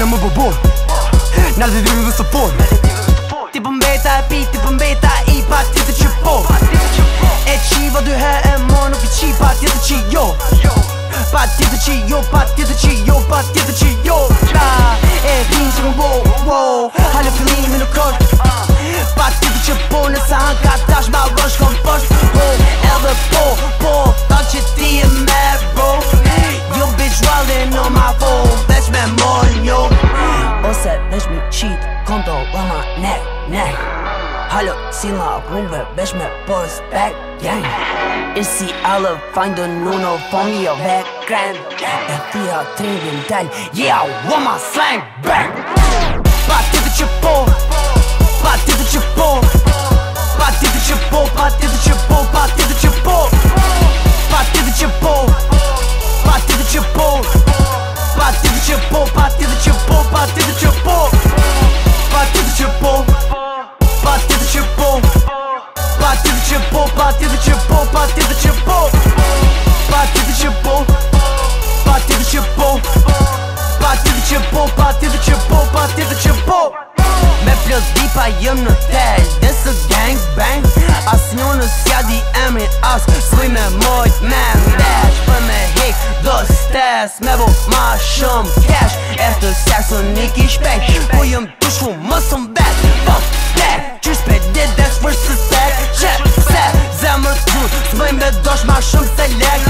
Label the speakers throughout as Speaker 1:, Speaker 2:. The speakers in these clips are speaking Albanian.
Speaker 1: më bubur Në dhe dyrë dhe së por Ti për mbeta e pi, ti për mbeta i pa tjetë që po E qiva dy he e mo nuk i qi pa tjetë që jo Pa tjetë që jo, pa tjetë që jo, pa tjetë që jo E vinë që më bo, halë fillimi nuk është Pa tjetë që po nësa hanka tash ma vësh kom post Edhe po, ta që ti e me bro Jo bitch wildin on my phone, veç me mon jo Ose veç me cheat, konto rama nek Hallo, sila rumve, veç me post back gang E si alle find nuno fångi av vägren E fia trevin del, yeah, I want my slang back Pa tjetë që po, pa tjetë që po Pa tjetë që po, pa tjetë që po, pa tjetë që po Pa tjetë që po, pa tjetë që po Pa tjetë që po, pa tjetë që po, pa tjetë që po Pa tjetë që po, pa tjetë që po Pa tjetë që po, pa tjetë që po, pa tjetë që po Pa tjetë që po, pa tjetë që po Pa tjetë që po, pa tjetë që po, pa tjetë që po Me plot dipa jëm në tel, desë gang bang As njonë s'ja di emrin as, s'luj me mojt me mbesh Për me hik do stes, me bo ma shumë cash Efter saxonik i shpejt, po jëm të shumë më sëm bet Fuck that, qysh pe dit that's versus that Qep se, zemër t'u, s'bëjmë me dosh ma shumë se lek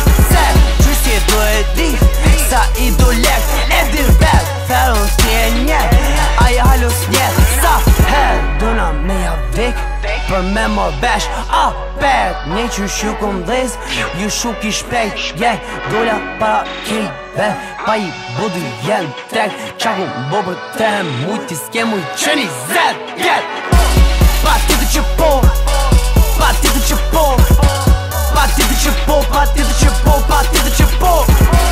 Speaker 1: Qysh si e do e di, sa i do lek E di rap, feron ti e njek Aja halus njet, sa her Duna me ja vik, për me mor besh A pet, një që shu kom dhez Ju shuk i shpejt, yeah Dolla para kive, pa i budu jen trek Qa ku bo për te muj, ti s'ke muj që një zet, yeah Pa tjetë që po, pa tjetë që po Pa tjetë që po, pa tjetë që po, pa tjetë që po